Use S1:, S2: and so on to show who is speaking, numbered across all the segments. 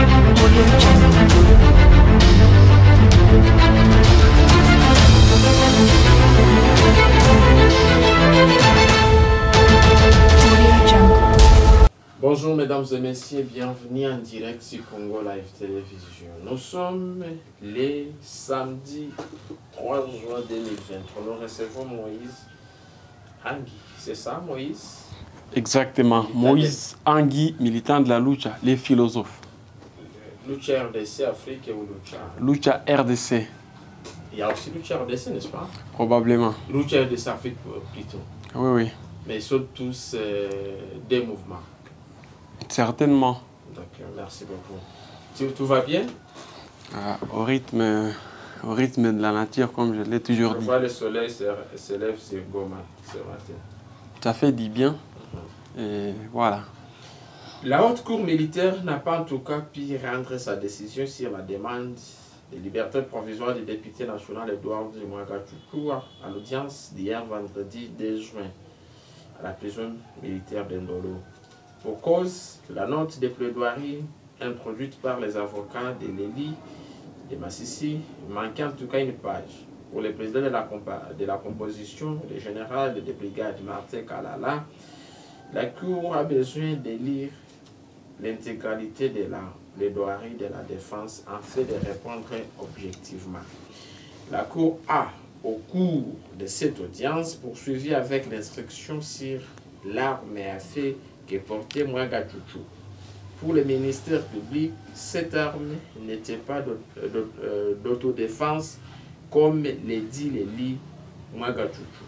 S1: Bonjour mesdames et messieurs, bienvenue en direct sur Congo Live Télévision. Nous sommes les samedi 3 juin 2023. Nous recevons Moïse Angui. C'est ça Moïse?
S2: Exactement. Moïse Angui, militant de la Lucha, les philosophes.
S1: Lucha RDC Afrique ou
S2: Lucha RDC.
S1: Il y a aussi Lucha RDC, n'est-ce pas?
S2: Probablement.
S1: Lucha RDC Afrique plutôt.
S2: Oui, oui.
S1: Mais ils sont tous des mouvements.
S2: Certainement.
S1: D'accord, merci beaucoup. Tout va bien?
S2: Au rythme de la nature, comme je l'ai toujours dit.
S1: Je vois le soleil se lève sur Goma ce matin.
S2: Ça fait du bien. Et voilà.
S1: La haute cour militaire n'a pas en tout cas pu rendre sa décision sur la demande de liberté provisoire du député national Edouard Mwanga-Chouchou à l'audience d'hier vendredi 2 juin à la prison militaire d'Ndolo. Pour cause, la note de plaidoirie introduite par les avocats de Léli de Massissi manquait en tout cas une page. Pour le président de la composition, le général de brigade Martin Kalala, la Cour a besoin de lire l'intégralité de la plaidoirie de la défense afin de répondre objectivement. La Cour a, au cours de cette audience, poursuivi avec l'instruction sur l'arme à feu que portait Mwanga-Chouchou. Pour le ministère public, cette arme n'était pas d'autodéfense comme le dit Léli Mwanga-Chouchou.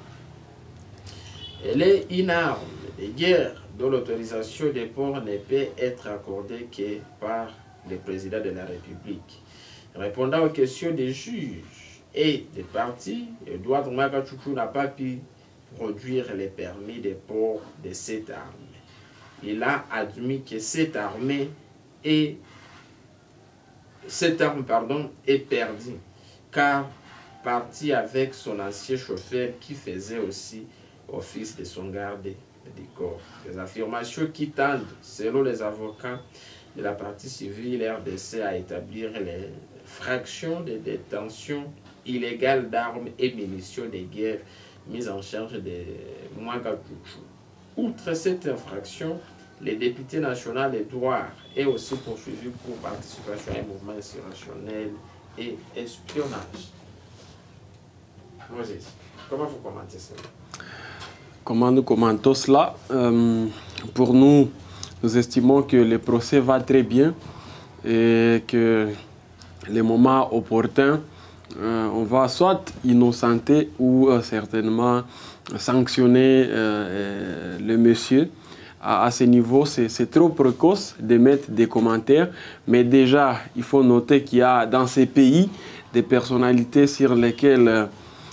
S1: Elle est une arme de guerre dont l'autorisation de port ne peut être accordée que par le président de la République. Répondant aux questions des juges et des partis, Edouard Mwanga-Chouchou n'a pas pu produire les permis de port de cette arme. Il a admis que cette arme est perdue, car parti avec son ancien chauffeur qui faisait aussi office de son garde du corps. Des affirmations qui tendent, selon les avocats de la partie civile RDC, à établir les fractions de détention illégale d'armes et munitions de guerre mises en charge de Mwanga-Chouchou. Outre cette infraction, le député national Edouard est aussi poursuivi pour participation à un mouvement insurrectionnel et espionnage. Moses, comment vous commentez cela?
S2: Comment nous commentons cela? Pour nous, nous estimons que le procès va très bien et que les moments opportuns, on va soit innocenter ou certainement sanctionner le monsieur. À ce niveau, c'est trop précoce de mettre des commentaires, mais déjà, il faut noter qu'il y a dans ces pays des personnalités sur lesquelles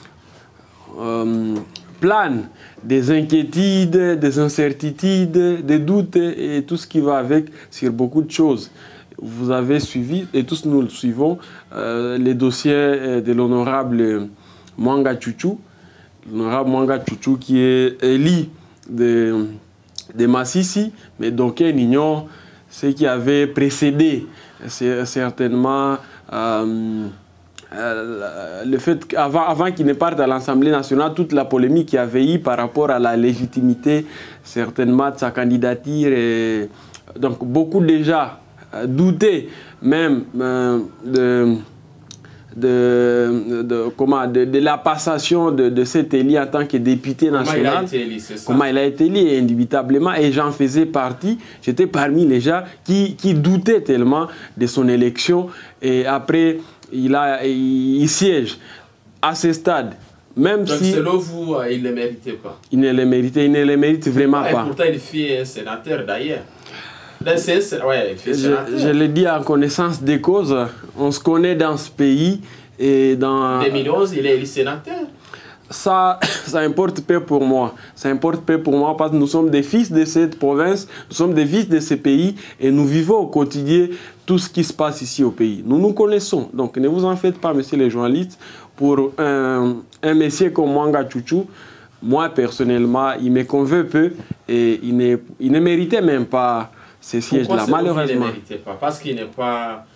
S2: planent des inquiétudes, des incertitudes, des doutes et tout ce qui va avec sur beaucoup de choses. Vous avez suivi, et tous nous le suivons, les dossiers de l'honorable Mwanga-Chouchou. L'honorable Mwanga-Chouchou qui est élu de Massissi, mais donc il ignore ce qui avait précédé. C'est certainement le fait qu'avant qu'il ne parte à l'Assemblée nationale, toute la polémique qui avait eu par rapport à la légitimité certainement de sa candidature. Et donc beaucoup déjà doutaient même de la passation de cet élu en tant que député national. Comment il a été élu, indubitablement, et j'en faisais partie. J'étais parmi les gens qui doutaient tellement de son élection. Et après, il siège à ce stade. Même
S1: donc
S2: si
S1: selon vous, il ne le méritait pas.
S2: Il ne le mérite vraiment pas.
S1: Et pourtant, il fut un sénateur d'ailleurs.
S2: Je le dis en connaissance des causes. On se connaît dans ce pays. Et dans
S1: 2011, il est élu sénateur.
S2: Ça importe peu pour moi. Ça importe peu pour moi parce que nous sommes des fils de cette province, nous sommes des fils de ce pays et nous vivons au quotidien tout ce qui se passe ici au pays. Nous nous connaissons. Donc ne vous en faites pas, messieurs les journalistes. Pour un monsieur comme Mwanga-Chouchou, moi personnellement, il me convainc peu et il ne méritait même pas ces sièges-là, malheureusement.
S1: Il ne méritait pas? Parce qu'il n'est pas...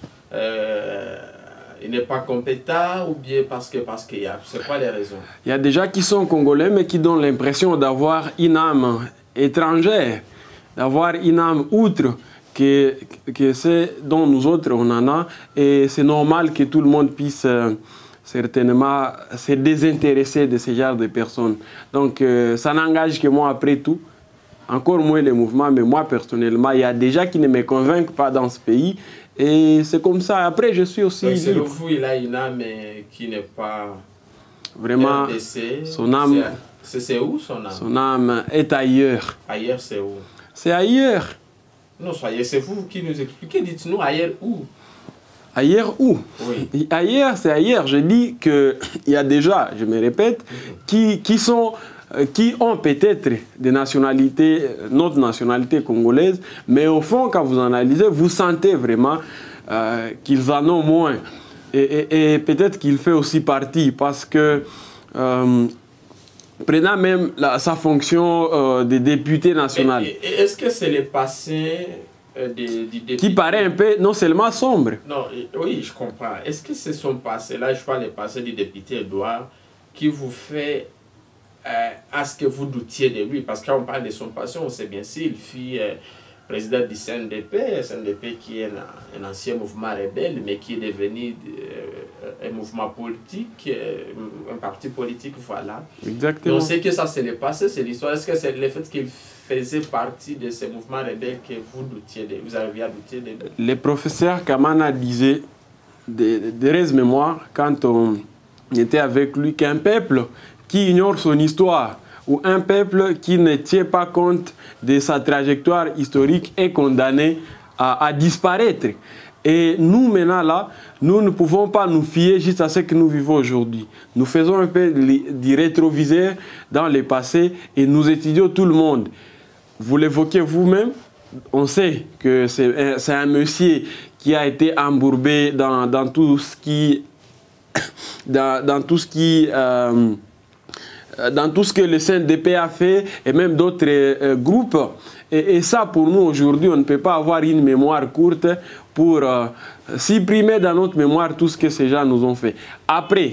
S1: il n'est pas compétent ou bien parce qu'il y a... C'est quoi les raisons?
S2: Il y a des gens qui sont congolais mais qui donnent l'impression d'avoir une âme étrangère, d'avoir une âme outre que c'est dont nous autres on en a. Et c'est normal que tout le monde puisse certainement se désintéresser de ce genre de personnes. Donc ça n'engage que moi après tout. Encore moins les mouvements, mais moi personnellement, il y a des gens qui ne me convainquent pas dans ce pays. Et c'est comme ça. Après, je suis aussi...
S1: Selon vous, il a une âme qui n'est pas...
S2: Vraiment,
S1: RDC.
S2: Son âme...
S1: C'est où son âme?
S2: Son âme est ailleurs.
S1: Ailleurs, c'est où?
S2: C'est ailleurs.
S1: Non, c'est vous qui nous expliquez. Dites-nous ailleurs où?
S2: Ailleurs où?
S1: Oui.
S2: Ailleurs, c'est ailleurs. Je dis qu'il y a déjà, je me répète, qui ont peut-être des nationalités, notre nationalité congolaise, mais au fond, quand vous analysez, vous sentez vraiment qu'ils en ont moins. Et peut-être qu'il fait aussi partie, parce que, prenant même sa fonction de député national.
S1: Est-ce que c'est le passé du député
S2: qui paraît un peu, non seulement sombre?
S1: Non, oui, je comprends. Est-ce que c'est son passé, là je parle du passé du député Edouard, qui vous fait... à ce que vous doutiez de lui, parce que quand on parle de son passé, on sait bien s'il fut président du CNDP, CNDP qui est un ancien mouvement rebelle, mais qui est devenu un mouvement politique, un parti politique, voilà.
S2: Exactement.
S1: Et on sait que ça c'est le passé, c'est l'histoire. Est-ce que c'est le fait qu'il faisait partie de ce mouvement rebelle que vous doutiez de, vous aviez à douter de lui?
S2: Le professeur Kamana disait, de mémoire, quand on était avec lui, qu'un peuple qui ignore son histoire ou un peuple qui ne tient pas compte de sa trajectoire historique est condamné à disparaître. Et nous, maintenant, là, nous ne pouvons pas nous fier juste à ce que nous vivons aujourd'hui. Nous faisons un peu du rétroviseur dans le passé et nous étudions tout le monde. Vous l'évoquez vous-même, on sait que c'est un monsieur qui a été embourbé dans tout ce qui... dans tout ce que le CNDP a fait et même d'autres groupes. Et ça, pour nous, aujourd'hui, on ne peut pas avoir une mémoire courte pour supprimer dans notre mémoire tout ce que ces gens nous ont fait. Après,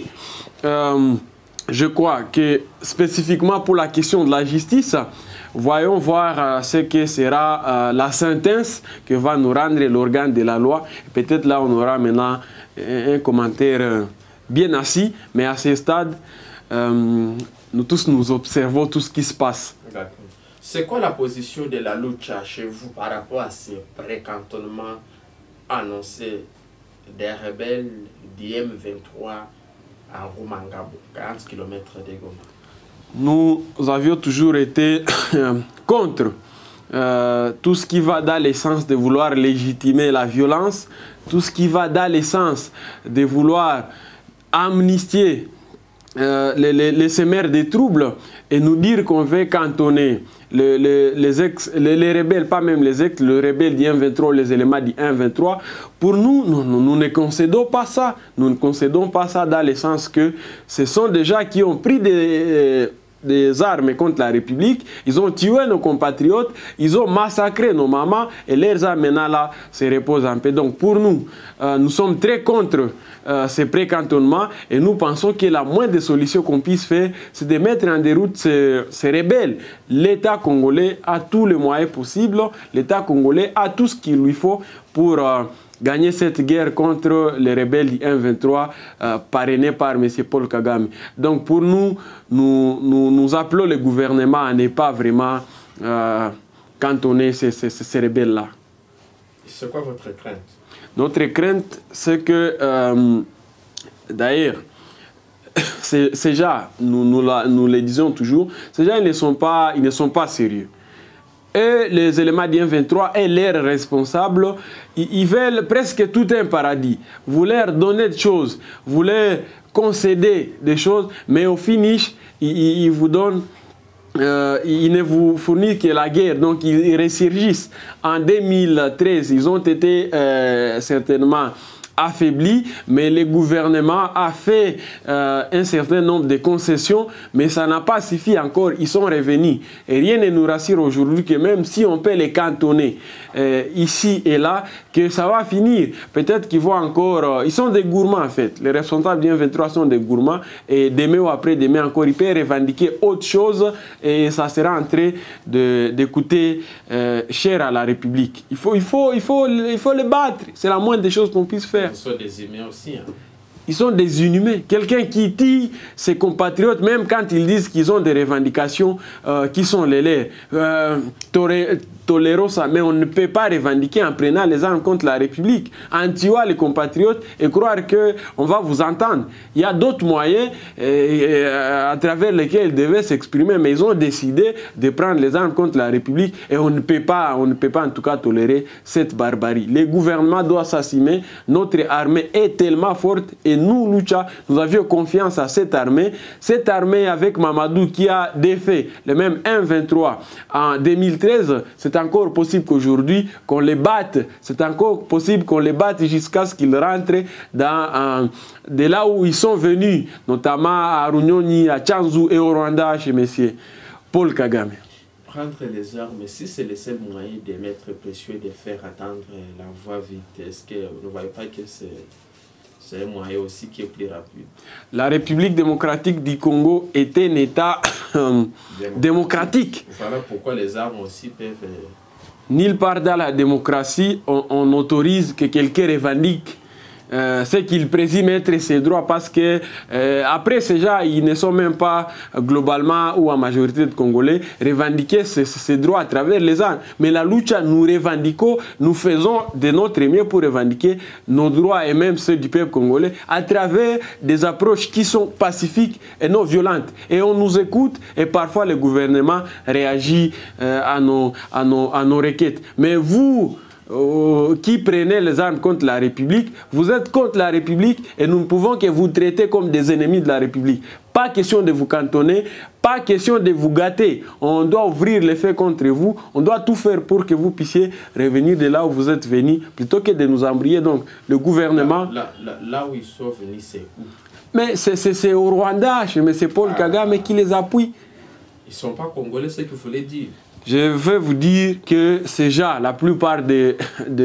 S2: je crois que spécifiquement pour la question de la justice, voyons voir ce que sera la sentence que va nous rendre l'organe de la loi. Peut-être là, on aura maintenant un commentaire bien assis, mais à ce stade, nous tous nous observons tout ce qui se passe.
S1: C'est quoi la position de la Lucha chez vous par rapport à ces précantonnements annoncés des rebelles d'IM23 à Rumangabo, 40 km de Goma?
S2: Nous avions toujours été contre tout ce qui va dans le sens de vouloir légitimer la violence, tout ce qui va dans le sens de vouloir amnistier les semeurs des troubles et nous dire qu'on veut cantonner les rebelles, pas même les ex, le rebelle du 1-23, les éléments du 1-23. Pour nous, nous ne concédons pas ça. Nous ne concédons pas ça dans le sens que ce sont des gens qui ont pris des armes contre la République, ils ont tué nos compatriotes, ils ont massacré nos mamans et leurs âmes maintenant là se reposent en paix. Donc pour nous, nous sommes très contre ces précantonnements et nous pensons que la moindre solution qu'on puisse faire, c'est de mettre en déroute ces rebelles. L'État congolais a tous les moyens possibles, l'État congolais a tout ce qu'il lui faut pour gagner cette guerre contre les rebelles du 1-23 parrainés par M. Paul Kagame. Donc pour nous, nous appelons le gouvernement à ne pas vraiment cantonner ces rebelles-là.
S1: C'est quoi votre crainte?
S2: Notre crainte, c'est que, d'ailleurs, ces gens, nous le disons toujours, ces gens ils ne sont pas sérieux. Et les éléments du 1-23 et leurs responsables, ils veulent presque tout un paradis. Vous leur donnez des choses, vous leur concédez des choses, mais au finish, ils vous donnent, ils ne vous fournissent que la guerre. Donc ils ressurgissent. En 2013, ils ont été certainement affaibli, mais le gouvernement a fait un certain nombre de concessions, mais ça n'a pas suffi encore. Ils sont revenus. Et rien ne nous rassure aujourd'hui que même si on peut les cantonner ici et là, que ça va finir. Peut-être qu'ils vont encore... ils sont des gourmands en fait. Les responsables du M23 sont des gourmands. Et demain ou après-demain encore, ils peuvent revendiquer autre chose et ça sera en train de coûter cher à la République. Il faut les battre. C'est la moindre des choses qu'on puisse faire.
S1: Ils sont des humains aussi. Hein.
S2: Ils sont des inhumains. Quelqu'un qui tue ses compatriotes, même quand ils disent qu'ils ont des revendications qui sont les leurs. Tolérons ça, mais on ne peut pas revendiquer en prenant les armes contre la République, en tuant les compatriotes et croire qu'on va vous entendre. Il y a d'autres moyens à travers lesquels ils devaient s'exprimer, mais ils ont décidé de prendre les armes contre la République et on ne peut pas en tout cas tolérer cette barbarie. Les gouvernements doivent s'assumer. Notre armée est tellement forte et nous, Lucha, nous avions confiance à cette armée. Cette armée avec Mamadou qui a défait le même M23 en 2013, c'est encore possible qu'aujourd'hui qu'on les batte. C'est encore possible qu'on les batte jusqu'à ce qu'ils rentrent dans, de là où ils sont venus, notamment à Runyoni, à Tchanzu et au Rwanda chez M. Paul Kagame.
S1: Prendre les armes, si c'est le seul moyen de mettre pression et de faire attendre la voie vite, est-ce que vous ne voyez pas que c'est un moyen aussi qui est plus rapide? La
S2: République démocratique du Congo est un État démocratique.
S1: Voilà pourquoi les armes aussi peuvent...
S2: Nulle part dans la démocratie, on autorise que quelqu'un revendique ce qu'il présume être ses droits parce que après ces gens, ils ne sont même pas globalement ou en majorité de Congolais revendiquer ces droits à travers les armes. Mais la lucha, nous revendiquons, nous faisons de notre mieux pour revendiquer nos droits et même ceux du peuple congolais à travers des approches qui sont pacifiques et non violentes. Et on nous écoute et parfois le gouvernement réagit à nos requêtes. Mais vous... qui prenez les armes contre la République, vous êtes contre la République et nous ne pouvons que vous traiter comme des ennemis de la République. Pas question de vous cantonner, pas question de vous gâter. On doit ouvrir les faits contre vous, on doit tout faire pour que vous puissiez revenir de là où vous êtes venus, plutôt que de nous embrouiller. Donc le gouvernement...
S1: Là où ils sont venus, c'est où?
S2: Mais c'est au Rwanda, chez M. Paul Kagame qui les appuie.
S1: Ils ne sont pas congolais, c'est ce qu'il faut les dire.
S2: Je vais vous dire que ces gens, la plupart des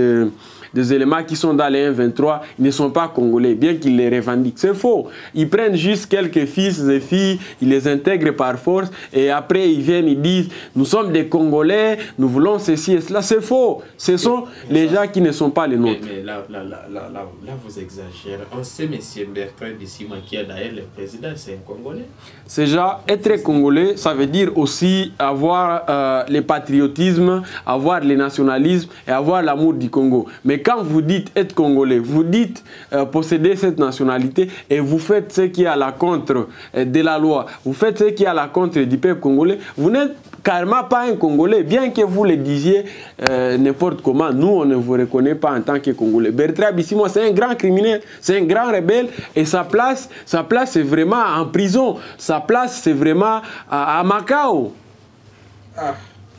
S2: éléments qui sont dans les M23, ils ne sont pas congolais, bien qu'ils les revendiquent. C'est faux. Ils prennent juste quelques fils et filles, ils les intègrent par force, et après ils viennent, ils disent, nous sommes des Congolais, nous voulons ceci et cela. C'est faux. Ce sont les gens qui ne sont pas les nôtres.
S1: Mais là, vous exagérez. On sait, M. Bertrand Bisimwa, qui est d'ailleurs le président, c'est un Congolais.
S2: Ces gens, être Congolais, ça veut dire aussi avoir le patriotisme, avoir le nationalisme et avoir l'amour du Congo. Mais quand vous dites être Congolais, vous dites posséder cette nationalité et vous faites ce qui est à la contre de la loi, vous faites ce qui est à la contre du peuple congolais, vous n'êtes carrément pas un Congolais, bien que vous le disiez n'importe comment. Nous, on ne vous reconnaît pas en tant que Congolais. Bertrand Bisimwa, c'est un grand criminel, c'est un grand rebelle et sa place c'est vraiment en prison. Sa place, c'est vraiment à Macao.
S1: Ah,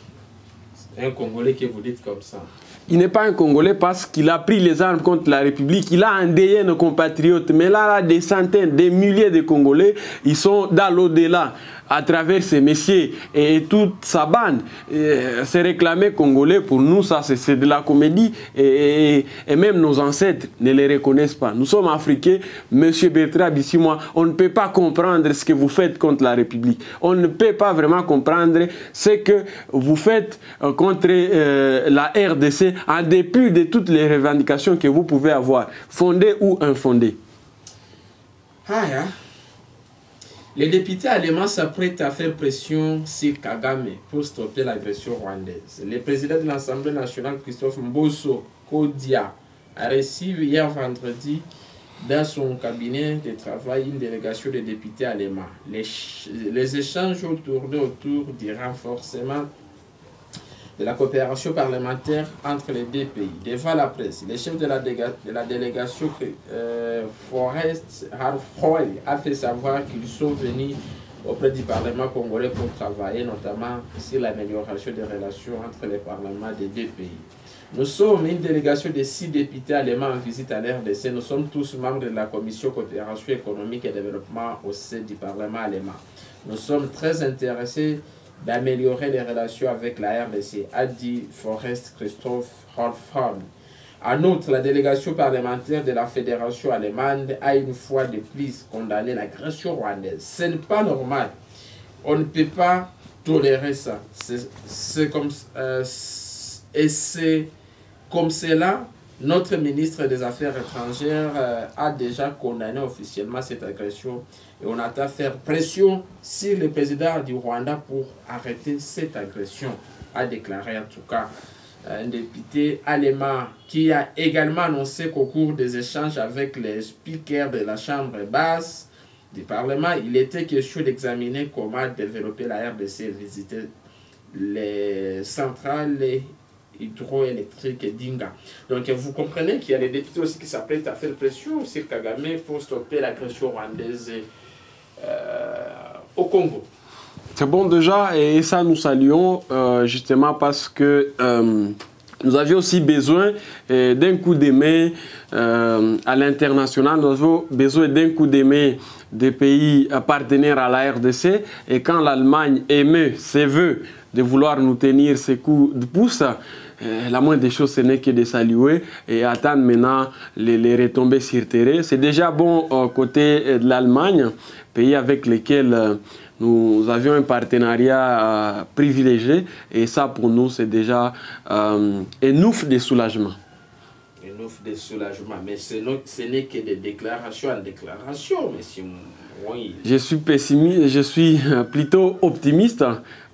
S1: c'est un Congolais que vous dites comme ça.
S2: Il n'est pas un Congolais parce qu'il a pris les armes contre la République. Il a endeuillé nos compatriotes. Mais là, des centaines, des milliers de Congolais, ils sont dans l'au-delà. À travers ces messieurs et toute sa bande, se réclamer Congolais, pour nous, ça c'est de la comédie. Et même nos ancêtres ne les reconnaissent pas. Nous sommes Africains, Monsieur Bertrand Bisimwa, on ne peut pas comprendre ce que vous faites contre la République. On ne peut pas vraiment comprendre ce que vous faites contre la RDC, en dépit de toutes les revendications que vous pouvez avoir, fondées ou infondées.
S1: Les députés allemands s'apprêtent à faire pression sur Kagame pour stopper l'agression rwandaise. Le président de l'Assemblée nationale, Christophe Mbosso Kodia, a reçu hier vendredi dans son cabinet de travail une délégation de députés allemands. Les échanges ont tourné autour du renforcement de la coopération parlementaire entre les deux pays. Devant la presse, le chef de la délégation Forrest Harfroy a fait savoir qu'ils sont venus auprès du Parlement congolais pour travailler notamment sur l'amélioration des relations entre les parlements des deux pays. Nous sommes une délégation de 6 députés allemands en visite à l'RDC. Nous sommes tous membres de la Commission coopération économique et développement au sein du Parlement allemand. Nous sommes très intéressés d'améliorer les relations avec la RDC, a dit Forrest Christoph Holfhorn. En outre, la délégation parlementaire de la Fédération allemande a une fois de plus condamné l'agression rwandaise. Ce n'est pas normal. On ne peut pas tolérer ça. C'est comme cela, notre ministre des Affaires étrangères a déjà condamné officiellement cette agression et on attend faire pression sur le président du Rwanda pour arrêter cette agression, a déclaré en tout cas un député allemand qui a également annoncé qu'au cours des échanges avec les speakers de la Chambre basse du Parlement, il était question d'examiner comment développer la RDC et visiter les centrales hydroélectrique d'Inga. Donc vous comprenez qu'il y a des députés aussi qui s'apprêtent à faire pression sur Kagame pour stopper l'agression rwandaise au Congo.
S2: C'est bon déjà, et ça nous saluons justement parce que nous avions aussi besoin d'un coup de main à l'international, nous avons besoin d'un coup de main des pays partenaires à la RDC, et quand l'Allemagne émet ses voeux de vouloir nous tenir ses coups de pouce, la moindre des choses, ce n'est que de saluer et attendre maintenant les retombées sur terrain. C'est déjà bon côté de l'Allemagne, pays avec lequel nous avions un partenariat privilégié, et ça pour nous c'est déjà un ouf de soulagement.
S1: Un ouf de soulagement, mais ce n'est que des déclarations en déclaration, monsieur. Oui.
S2: Je suis pessimiste, je suis plutôt optimiste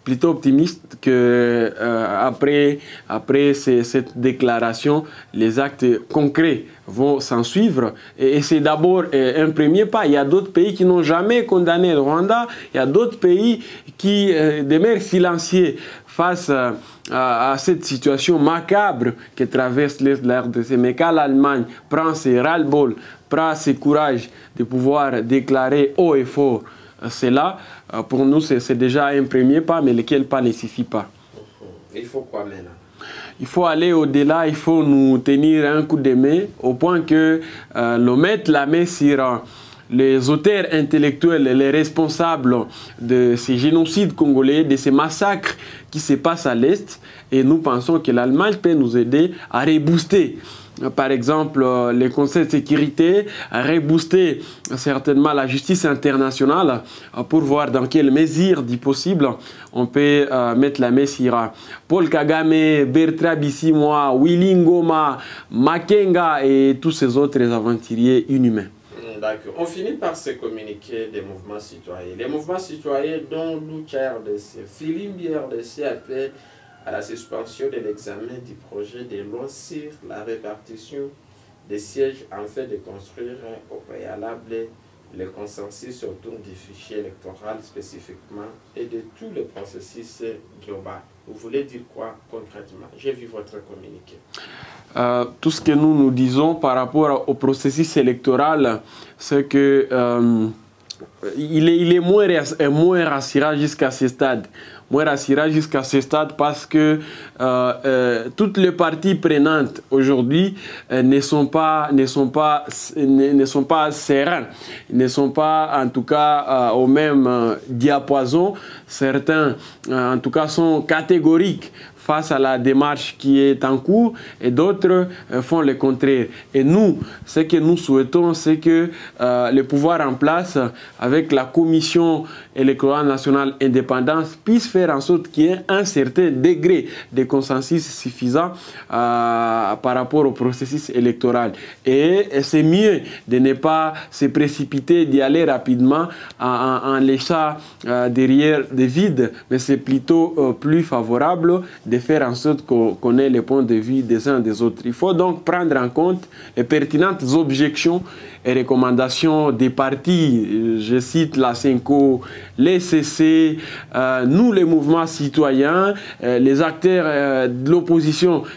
S2: que après cette déclaration, les actes concrets vont s'en suivre. Et c'est d'abord un premier pas. Il y a d'autres pays qui n'ont jamais condamné le Rwanda. Il y a d'autres pays qui demeurent silencieux face à cette situation macabre que traverse l'Est de la RDC. Mais quand l'Allemagne prend ses ras-le-bol, prend ses courage de pouvoir déclarer haut et fort cela, pour nous, c'est déjà un premier pas, mais lequel pas ne suffit pas.
S1: Il faut quoi maintenant?
S2: Il faut aller au-delà, il faut nous tenir un coup de main, au point que l'on mette la main sur les auteurs intellectuels, les responsables de ces génocides congolais, de ces massacres qui se passent à l'Est. Et nous pensons que l'Allemagne peut nous aider à rebooster. Par exemple, les conseils de sécurité, à rebooster certainement la justice internationale pour voir dans quelle mesure, dit possible, on peut mettre la main sur Paul Kagame, Bertrand Bisimwa, Willy Ngoma, Makenga et tous ces autres aventuriers inhumains.
S1: D'accord. On finit par se communiquer des mouvements citoyens. Les mouvements citoyens dont Lucha RDC, Filimbi RDC appellent à la suspension de l'examen du projet de loi sur la répartition des sièges en fait de construire au préalable le consensus autour du fichier électoral spécifiquement et de tout le processus global. Vous voulez dire quoi concrètement? J'ai vu votre communiqué.
S2: Tout ce que nous disons par rapport au processus électoral, c'est que il est moins rassurant jusqu'à ce stade. Moins rassurant jusqu'à ce stade parce que toutes les parties prenantes aujourd'hui ne sont pas sereins, ne sont pas en tout cas au même diapason. Certains en tout cas sont catégoriques face à la démarche qui est en cours et d'autres font le contraire. Et nous, ce que nous souhaitons, c'est que le pouvoir en place avec la Commission électorale nationale indépendante puisse faire en sorte qu'il y ait un certain degré de consensus suffisant par rapport au processus électoral. Et c'est mieux de ne pas se précipiter, d'y aller rapidement en laissant derrière des vides, mais c'est plutôt plus favorable de faire en sorte qu'on ait les points de vue des uns des autres. Il faut donc prendre en compte les pertinentes objections et recommandations des partis. Je cite la CENCO, les CC, nous les mouvements citoyens, les acteurs de l'opposition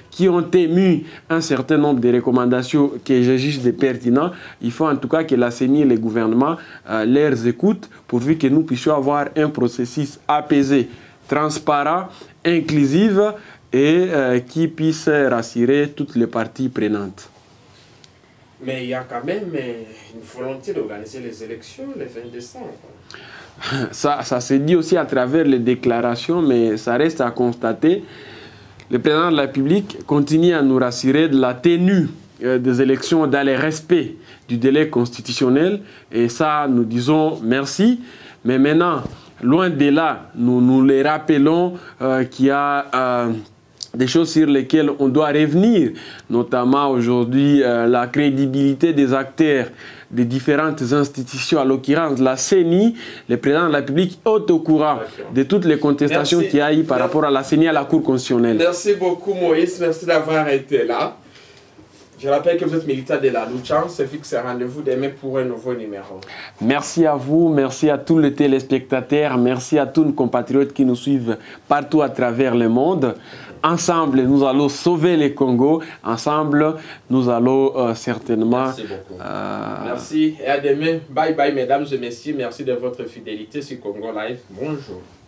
S2: qui ont émis un certain nombre de recommandations que je juge de pertinentes, il faut en tout cas que la CENI et les gouvernements les écoutent pourvu que nous puissions avoir un processus apaisé, transparent, inclusif et qui puisse rassurer toutes les parties prenantes.
S1: Mais il y a quand même une volonté d'organiser les élections le 20 décembre.
S2: Ça se dit aussi à travers les déclarations, mais ça reste à constater. Le président de la République continue à nous rassurer de la tenue des élections dans le respect du délai constitutionnel. Et ça, nous disons merci. Mais maintenant, loin de là, nous les rappelons qu'il y a des choses sur lesquelles on doit revenir, notamment aujourd'hui la crédibilité des acteurs des différentes institutions, à l'occurrence la CENI. Le président de la République est au courant de toutes les contestations qu'il y a eu par rapport à la CENI à la Cour constitutionnelle.
S1: Merci beaucoup Moïse, merci d'avoir été là. Je rappelle que vous êtes militant de la lucha, c'est fixe rendez-vous demain pour un nouveau numéro.
S2: Merci à vous, merci à tous les téléspectateurs, merci à tous nos compatriotes qui nous suivent partout à travers le monde. Ensemble, nous allons sauver le Congo. Ensemble, nous allons certainement...
S1: Merci beaucoup. Merci et à demain. Bye bye mesdames et messieurs. Merci de votre fidélité sur Congo Live. Bonjour.